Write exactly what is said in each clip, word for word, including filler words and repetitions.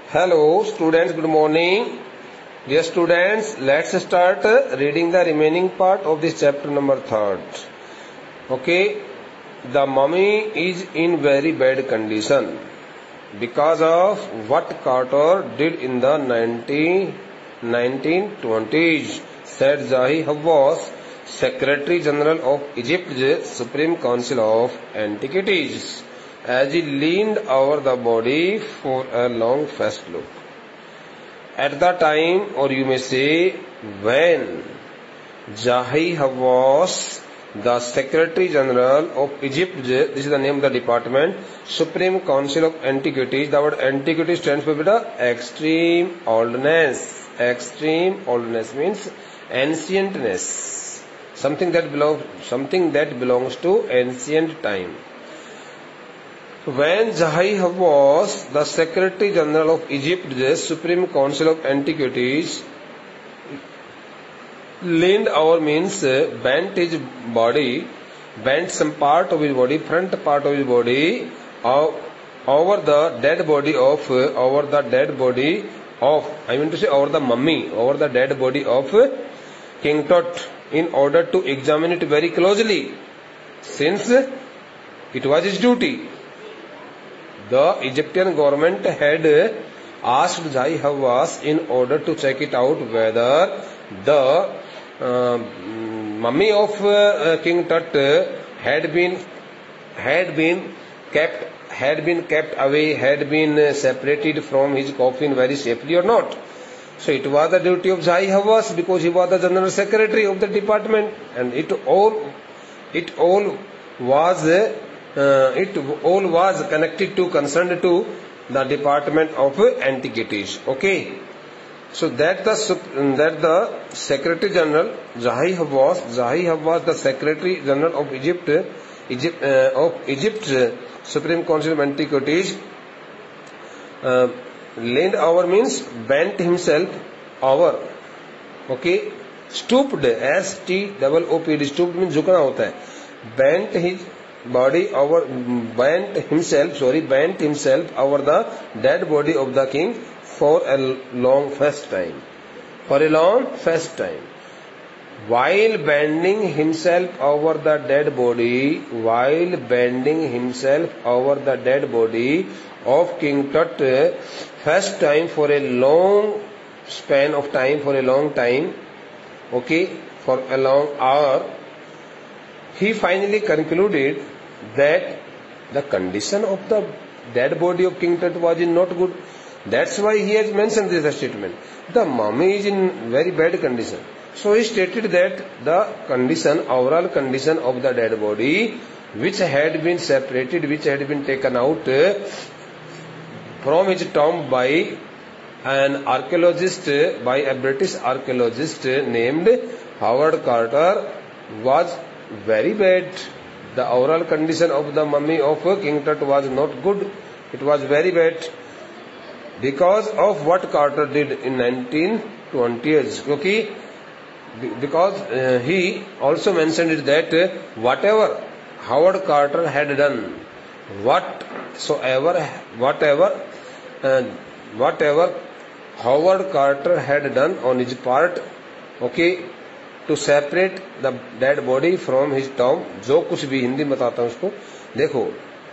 Hello students, good morning. Dear students, let's start reading the remaining part of this chapter number third. Okay, the mummy is in very bad condition because of what Carter did in the nineteen twenties, said Zahi Hawass, Secretary General of Egypt's Supreme Council of Antiquities, as he leaned over the body for a long first look. At the time, or you may say when, Zahi Hawass, the Secretary General of Egypt, this is the name of the department, Supreme Council of Antiquities. The word antiquity stands for beta extreme oldness. Extreme oldness means ancientness, something that belongs, something that belongs to ancient time. When Zahi Hawass, the Secretary General of Egypt's Supreme Council of Antiquities, leaned over means bent his body, bent some part of his body, front part of his body, over the dead body of, over the dead body of, I mean to say over the mummy, over the dead body of King Tut, in order to examine it very closely, since it was his duty. The Egyptian government had asked Zahi Hawass in order to check it out whether the uh, mummy of uh, King Tut had been had been kept had been kept away, had been uh, separated from his coffin very safely or not. So it was the duty of Zahi Hawass because he was the General Secretary of the department, and it all it all was. Uh, Uh, it all was connected to, concerned to the Department of Antiquities. Okay, so that the that the Secretary General Zahi Hawass, Zahi Hawass, the Secretary General of Egypt, Egypt uh, of Egypt's Supreme Council of Antiquities, uh, leaned over means bent himself over. Okay, stooped, S T double O P D, stooped means झुकना होता है. Bent his body over, bent himself, sorry, bent himself over the dead body of the king for a long first time. For a long first time. While bending himself over the dead body, while bending himself over the dead body of King Tut, first time for a long span of time, for a long time, okay, for a long hour, he finally concluded that the condition of the dead body of King Tut was in not good. That's why he has mentioned this statement. The mummy is in very bad condition. So he stated that the condition, overall condition of the dead body, which had been separated, which had been taken out from his tomb by an archaeologist, by a British archaeologist named Howard Carter, was very bad. The overall condition of the mummy of King Tut was not good. It was very bad because of what Carter did in nineteen twenties. Okay, because uh, he also mentioned it that uh, whatever Howard Carter had done, whatsoever, whatever, uh, whatever Howard Carter had done on his part, okay, to separate the dead body from his tomb, जो कुछ भी, हिंदी में बताता हूँ उसको. देखो,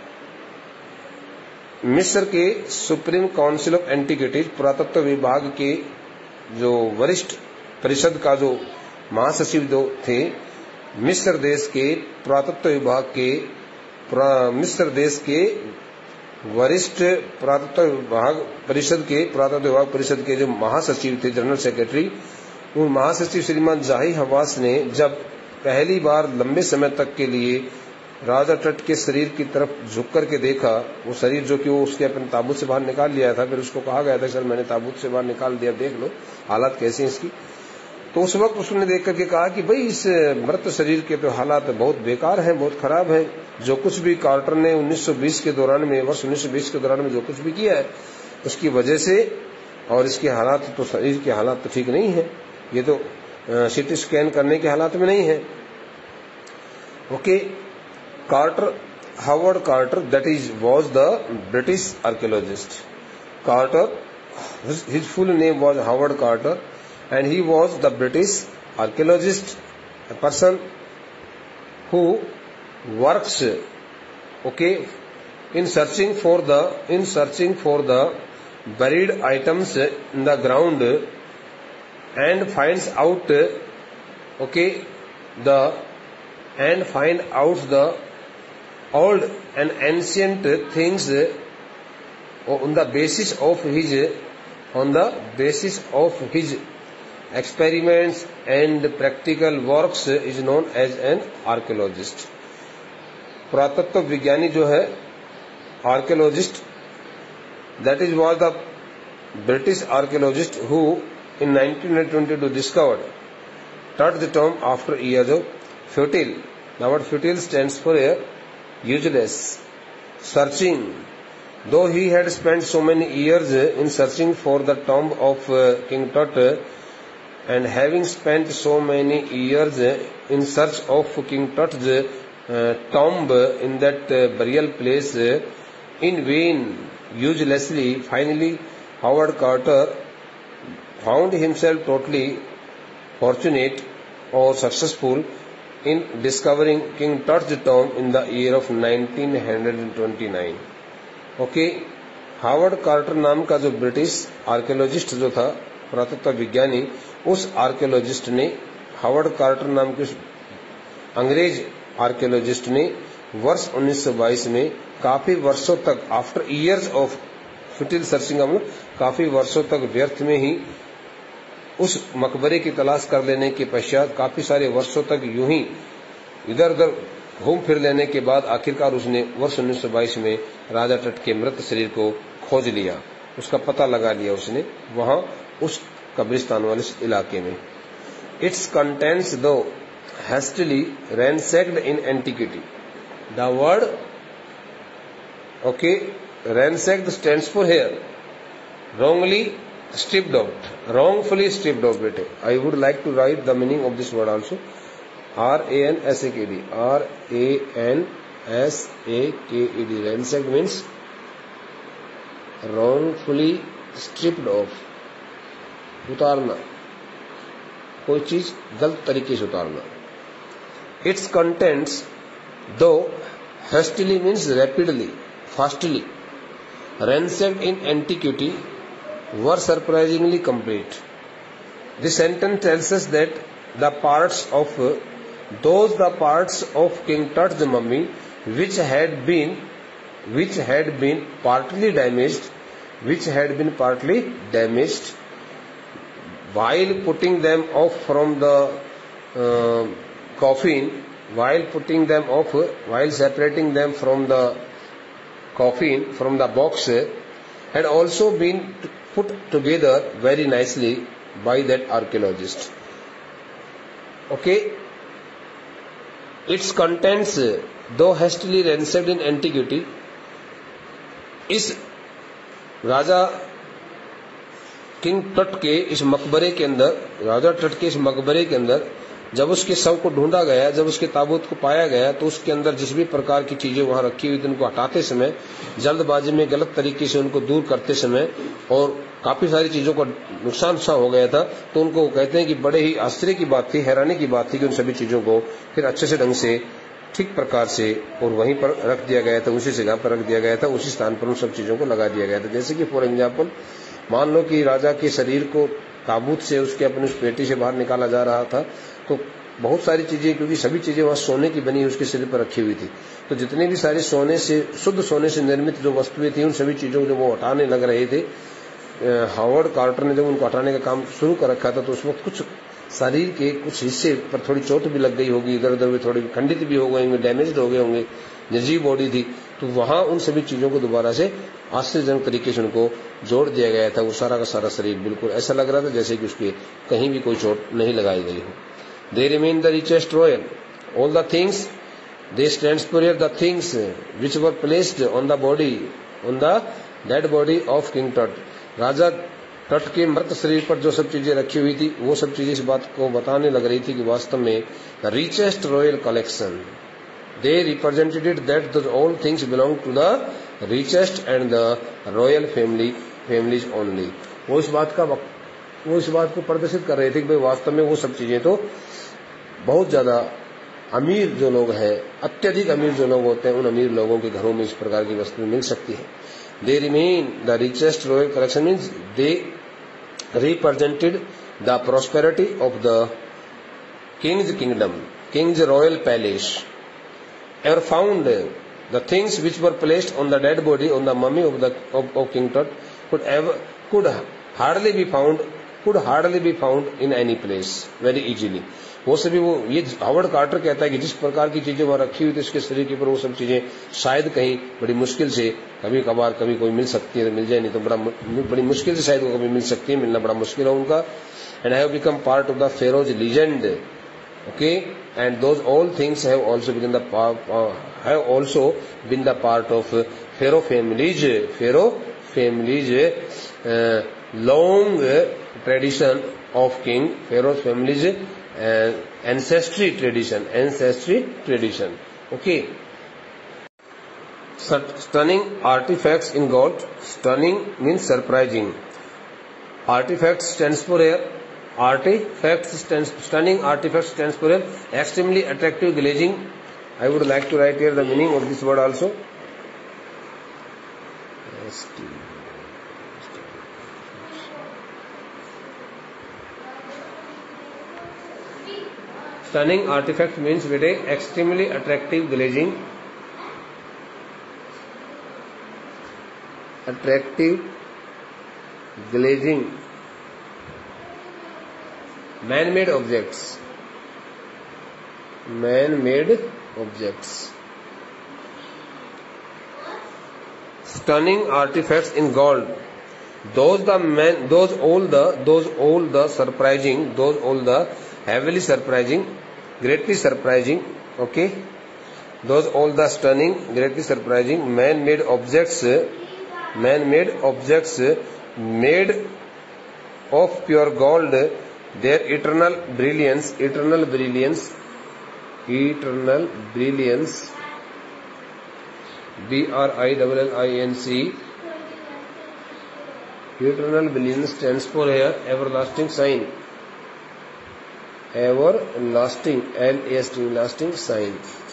मिस्र के सुप्रीम काउंसिल ऑफ एंटिक्विटीज, पुरातत्व विभाग के जो वरिष्ठ परिषद का जो महासचिव जो थे, मिस्र देश के पुरातत्व विभाग के मिस्र देश के वरिष्ठ पुरातत्व विभाग परिषद के पुरातत्व विभाग परिषद के जो महासचिव थे, जनरल सेक्रेटरी, उन महासचिव श्रीमान जाही हवास ने जब पहली बार लंबे समय तक के लिए राजा टट के शरीर की तरफ झुक करके देखा, वो शरीर जो कि वो उसके अपने ताबूत से बाहर निकाल लिया था, फिर उसको कहा गया था सर मैंने ताबूत से बाहर निकाल दिया, देख लो हालात कैसी हैं इसकी. तो उस वक्त उसने देख करके कहा कि भाई इस मृत शरीर के तो हालात बहुत बेकार हैं, बहुत खराब है. जो कुछ भी कार्टर ने उन्नीस सौ बीस के दौरान में, वर्ष उन्नीस सौ बीस के दौरान में जो कुछ भी किया है उसकी वजह से, और इसके हालात तो, शरीर के हालात तो ठीक नहीं है, ये तो सीटी स्कैन करने के हालात में नहीं है. Okay, Carter, Howard Carter, that is was the British archaeologist. Carter, his, his full name was Howard Carter, and he was the British archaeologist, a person who works, okay, in searching for the in searching for the buried items in the ground, and finds out, okay, the and find out the old and ancient things on the basis of his on the basis of his experiments and practical works is known as an archaeologist. पुरातत्व विज्ञानी जो है archaeologist, that is was the British archaeologist who in nineteen twenty-two discovered Tut the tomb after years of futile. The word futile stands for a useless searching. Though he had spent so many years in searching for the tomb of uh, King Tut, and having spent so many years in search of King Tut's uh, tomb in that uh, burial place, uh, in vain, uselessly, finally Howard Carter found himself totally fortunate or successful in discovering King Tut's tomb in the year of nineteen twenty-nine. Okay, Howard Carter नाम का जो British archaeologist जो था, पुरातत्व विज्ञानी, उस archaeologist ने, Howard Carter नाम के अंग्रेज आर्कियोलॉजिस्ट ने वर्ष उन्नीस सौ बाईस में काफी वर्षों तक, after years of futile searching, हम काफी वर्षों तक व्यर्थ में ही उस मकबरे की तलाश कर लेने के पश्चात, काफी सारे वर्षों तक यूं ही इधर उधर घूम फिर लेने के बाद आखिरकार उसने वर्ष उन्नीस सौ बाईस में राजा टट के मृत शरीर को खोज लिया, उसका पता लगा लिया उसने वहां उस कब्रिस्तान वाले इलाके में. Its contents though hastily ransacked in antiquity. The word, okay, ransacked stands for here wrongly stripped out, wrongfully stripped out. Bete, I would like to write the meaning of this word also. R A N S A K D. R A N S A K E D. Ransacked means wrongfully stripped off. उतारना, कोई चीज गलत तरीके से उतारना. Its contents, though hastily means rapidly, fastly, ransacked in antiquity, were surprisingly complete. This sentence tells us that the parts of those the parts of King Tut's mummy which had been which had been partly damaged which had been partly damaged while putting them off from the uh, coffin while putting them off while separating them from the coffin from the box had also been put together very nicely by that archaeologist. Okay, its contents, though hastily ransacked in antiquity, इस राजा king टट के इस मकबरे के अंदर, राजा टट के इस मकबरे के अंदर जब उसके शव को ढूंढा गया, जब उसके ताबूत को पाया गया, तो उसके अंदर जिस भी प्रकार की चीजें वहां रखी हुई थी उनको हटाते समय, जल्दबाजी में गलत तरीके से उनको दूर करते समय और काफी सारी चीजों का नुकसान सा हो गया था, तो उनको कहते हैं कि बड़े ही आश्चर्य की बात थी, हैरानी की बात थी कि उन सभी चीजों को फिर अच्छे से ढंग से ठीक प्रकार से और वहीं पर रख दिया गया था, उसी जगह पर रख दिया गया था, उसी स्थान पर उन सब चीजों को लगा दिया गया था. जैसे कि फॉर एग्जाम्पल मान लो कि राजा के शरीर को ताबूत से उसके अपनी उस पेटी से बाहर निकाला जा रहा था, तो बहुत सारी चीजें, क्योंकि सभी चीजें वहां सोने की बनी उसके शरीर पर रखी हुई थी, तो जितने भी सारे सोने से, शुद्ध सोने से निर्मित जो वस्तुएं थी, उन सभी चीजों को जब वो हटाने लग रहे थे, हावर्ड कार्टर ने जब उनको हटाने का काम शुरू कर रखा था, तो उस वक्त कुछ शरीर के कुछ हिस्से पर थोड़ी चोट भी लग गई होगी, इधर उधर भी थोड़ी खंडित भी हो गए होंगे, डैमेज हो गए होंगे, निर्जीव बॉडी थी, तो वहां उन सभी चीजों को दोबारा से आश्चर्यजनक तरीके से उनको जोड़ दिया गया था. वो सारा का सारा शरीर बिल्कुल ऐसा लग रहा था जैसे कि उसके कहीं भी कोई चोट नहीं लगाई गई हो. They remain the richest royal. All the things, they stands for here, the things which were placed on the body, on the dead body of King Tut. राजा टट के मृत शरीर पर जो सब चीजें रखी हुई थी, वो सब चीजें इस बात को बताने लग रही थी कि वास्तव में the richest royal collection. They represented it that the, all things belong to the richest and the royal family families only. वो इस बात का वो इस बात को प्रदर्शित कर रहे थे कि भाई वास्तव में वो सब चीजें तो बहुत ज्यादा अमीर जो लोग हैं, अत्यधिक अमीर जो लोग होते हैं, उन अमीर लोगों के घरों में इस प्रकार की वस्तुएं मिल सकती है. They remain the richest royal collection means they represented the prosperity of the king's kingdom, king's royal palace. Ever found the things which were placed on the dead body, on the mummy of the of, of King Tut, could ever could hardly be found, could hardly be found in any place very easily. वो सभी वो ये Howard quarter कहता है कि जिस प्रकार की चीजें वहां रखी हुई थी उसके शरीर के ऊपर, वो सब चीजें शायद कहीं बड़ी मुश्किल से कभी कभार कभी कोई मिल सकती है, तो मिल जाए, नहीं तो बड़ा बड़ी मुश्किल से शायद वो कभी मिल सकती है, मिलना बड़ा मुश्किल है उनका. And have become part of the pharaoh's legend. Okay, and those all things have also been the uh, have also been the part of uh, Pharaoh families, Pharaoh families uh, long uh, tradition of king, Pharaoh's families uh, ancestry tradition, ancestry tradition. Okay. Stunning artifacts in gold. Stunning means surprising. Artifacts stands for here. Artifacts stands, stunning artifacts stands for extremely attractive glazing. I would like to write here the meaning of this word also. Stunning artifact means very extremely attractive glazing. Attractive glazing. Man-made objects. Man-made objects. Stunning artifacts in gold. Those the man, those all the, those all the surprising, those all the heavily surprising, greatly surprising. Okay. Those all the stunning, greatly surprising man-made objects, man-made objects made of pure gold. Their eternal brilliance, eternal brilliance, eternal brilliance, B R I L L I N C, eternal brilliance stands for here everlasting sign, everlasting, L A S T, lasting sign,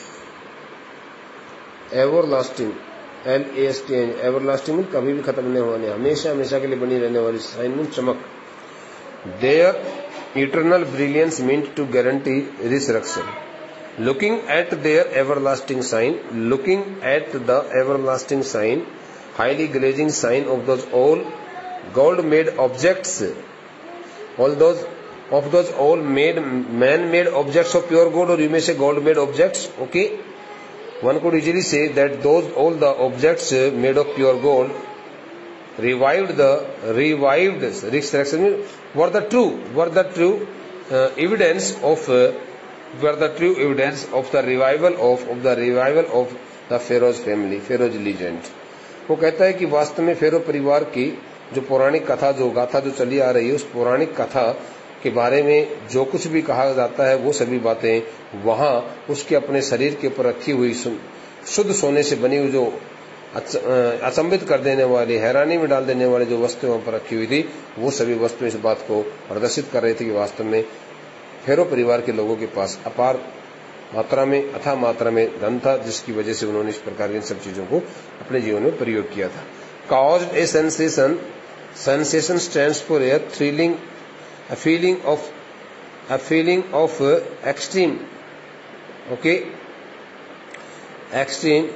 everlasting, L A S T, everlasting means कभी भी खत्म नहीं होने, हमेशा हमेशा के लिए बनी रहने वाली, sign means चमक. Their eternal brilliance meant to guarantee resurrection. Looking at their everlasting sign, looking at the everlasting sign, highly glazing sign of those all gold-made objects, all those of those all made man-made objects of pure gold, or you may say gold-made objects. Okay, one could easily say that those all the objects made of pure gold revived the revived resurrection were the true were the true uh, evidence of uh, were the true evidence of the revival of of the revival of the Pharaoh's family, Pharaoh's legend. वो कहता है कि वास्तव में फेरो परिवार की जो पौराणिक कथा, जो गाथा जो चली आ रही है, उस पौराणिक कथा के बारे में जो कुछ भी कहा जाता है, वो सभी बातें वहां उसके अपने शरीर के ऊपर रखी हुई शुद्ध सोने से बनी हुई जो अचंभित कर देने वाली, हैरानी में डाल देने वाली जो वस्तुएं वहां पर रखी हुई थी, वो सभी वस्तुएं इस बात को प्रदर्शित कर रही थी कि वास्तव में फेरो परिवार के लोगों के पास अपार मात्रा में, अथाह मात्रा में धन था, जिसकी वजह से उन्होंने इस प्रकार की इन सब चीजों को अपने जीवन में प्रयोग किया था. Caused a sensation, sensation stands for a thrilling, a feeling of, a feeling of uh, extreme, okay, extreme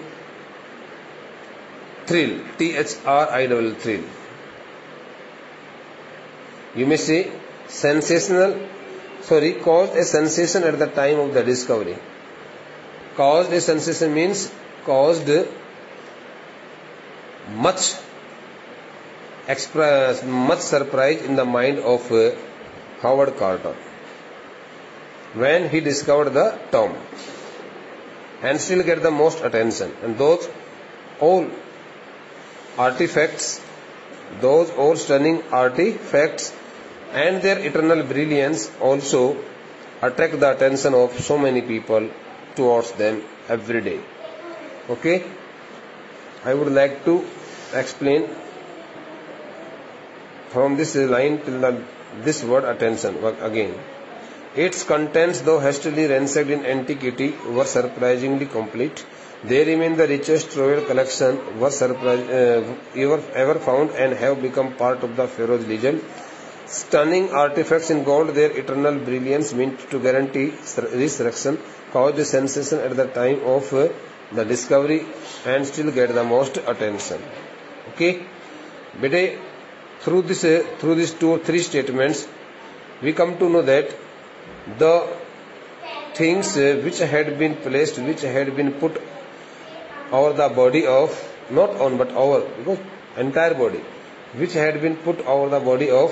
thrill, T H R I L, thrill. You may say sensational, sorry, caused a sensation at the time of the discovery. Caused a sensation means caused much express, much surprise in the mind of uh, Howard Carter when he discovered the tomb, and still get the most attention. And those all artifacts, those all stunning artifacts and their eternal brilliance also attract the attention of so many people towards them every day. Okay, I would like to explain from this line till the, this word attention again. Its contents, though hastily ransacked in antiquity, were surprisingly complete. They remain the richest royal collection were surprise, uh, ever, ever found and have become part of the Pharaoh's legend. Stunning artifacts in gold, their eternal brilliance meant to guarantee resurrection, caused a sensation at the time of uh, the discovery and still get the most attention. Okay, but through this, uh, through these two or three statements, we come to know that the things uh, which had been placed, which had been put over the body of, not on but over, because entire body, which had been put over the body of,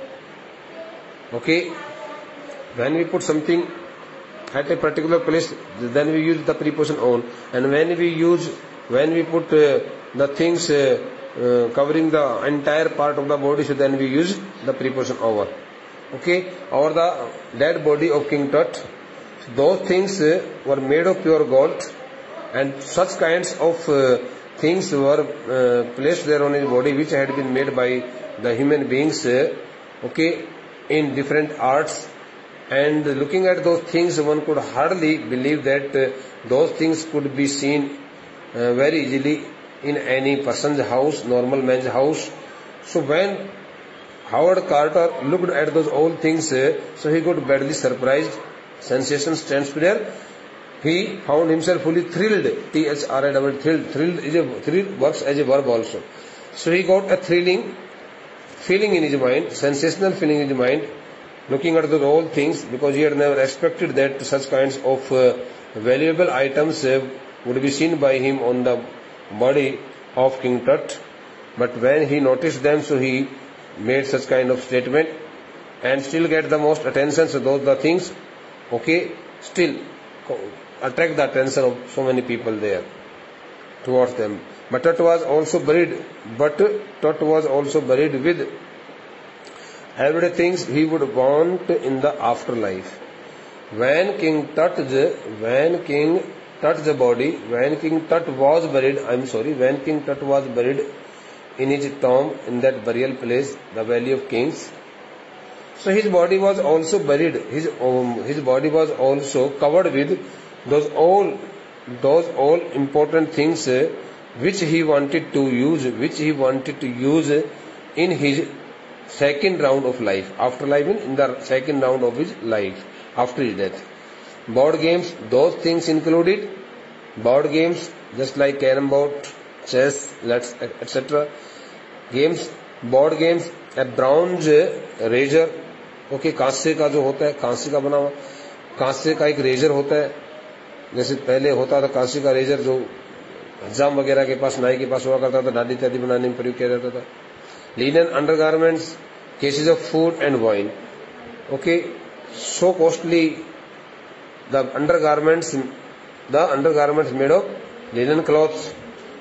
okay, when we put something at a particular place, then we use the preposition on, and when we use, when we put uh, the things uh, uh, covering the entire part of the body, so then we use the preposition over. Okay, over the dead body of King Tut, those things uh, were made of pure gold, and such kinds of uh, things were uh, placed there on his body, which had been made by the human beings, uh, okay, in different arts. And looking at those things, one could hardly believe that uh, those things could be seen uh, very easily in any person's house, normal man's house. So when Howard Carter looked at those old things, uh, so he got badly surprised. Sensation stands there. He found himself fully thrilled. T H R I double thrilled. Thrilled is a thrill works as a verb also. So he got a thrilling feeling in his mind, sensational feeling in his mind, looking at those old things, because he had never expected that such kinds of uh, valuable items uh, would be seen by him on the body of King Tut. But when he noticed them, so he made such kind of statement and still get the most attention. So those the things, okay, still attract the attention of so many people there towards them. But Tut was also buried, but Tut was also buried with everything he would want in the afterlife. When King Tut's, when King Tut's body, when King Tut was buried, I'm sorry, when King Tut was buried in his tomb in that burial place, the Valley of Kings, so his body was also buried. His um, his body was also covered with those all those all important things uh, which he wanted to use, which he wanted to use in his second round of life, after life, in the second round of his life, after his death. Board games, those things included board games, just like carom board, chess, let's et cetera. Games, board games, a bronze razor, okay, कांसे का जो होता है, कांसे का बना हुआ, कांसे का एक razor होता है, जैसे पहले होता था कांसे का रेजर जो हजाम वगैरह के पास, नाई के पास हुआ करता था, दादी इत्यादि बनाने में प्रयोग किया जाता था. Linen undergarments, cases of food and wine. Okay, so costly the undergarments, the undergarments made of linen cloths.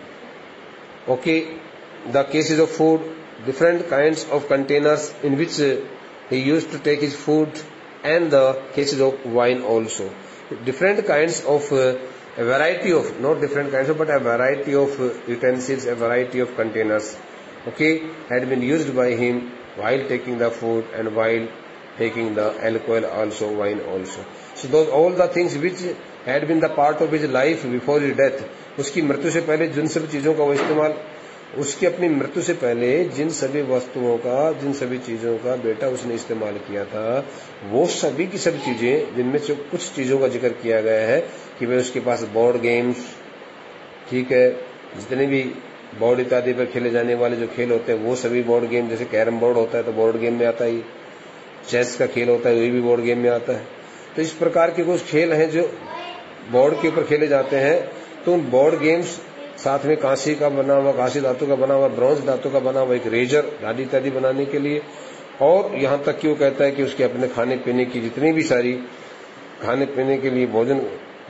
Okay, the cases of food, different kinds of containers in which uh, he used to take his food, and the cases of wine also. Different kinds of uh, a variety of, not different kinds of, but a variety of uh, utensils, a variety of containers, okay, had been used by him while taking the food and while taking the alcohol also, wine also. So those all the things which had been the part of his life before his death, उसकी मृत्यु से पहले जिन सभी चीजों का वो इस्तेमाल, उसकी अपनी मृत्यु से पहले जिन सभी वस्तुओं का, जिन सभी चीजों का बेटा उसने इस्तेमाल किया था, वो सभी की सभी चीजें, जिनमें से कुछ चीजों का जिक्र किया गया है कि भाई उसके पास बोर्ड गेम्स, ठीक है, जितने भी बोर्ड इत्यादि पर खेले जाने वाले जो खेल होते हैं वो सभी बोर्ड गेम, जैसे कैरम बोर्ड होता है तो बोर्ड गेम में आता है, चेस का खेल होता है वो भी बोर्ड गेम में आता है. तो इस प्रकार के कुछ खेल हैं जो बोर्ड के ऊपर खेले जाते हैं. तो उन बोर्ड गेम्स साथ में कांसी का बना हुआ, कांसी धातु का बना हुआ, ब्रॉन्ज धातु का बना हुआ एक रेजर, दाढ़ी इत्यादि बनाने के लिए, और यहां तक कि वो कहता है कि उसके अपने खाने पीने की जितनी भी सारी खाने पीने के लिए भोजन,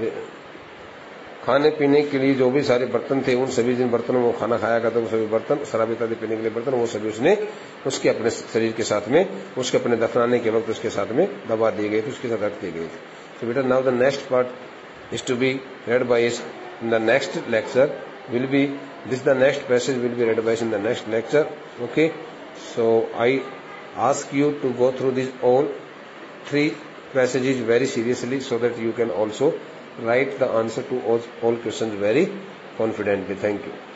खाने पीने के लिए जो भी सारे बर्तन थे, उन सभी जिन बर्तनों में वो खाना खाया करता, वो सभी बर्तन, शराब इत्यादि पीने के लिए बर्तन, वो सभी उसने उसके अपने शरीर के साथ में, उसके अपने दफनाने के वक्त उसके साथ में दबा दी गई थी, उसके साथ रख दी गई थी. So बेटा, now the next part is to be read by us in the next lecture. Will be this the next passage will be read by us in the next lecture. Okay. So I ask you to go through these all three passages very seriously so that you can also write the answer to all, all questions very confidently. Thank you.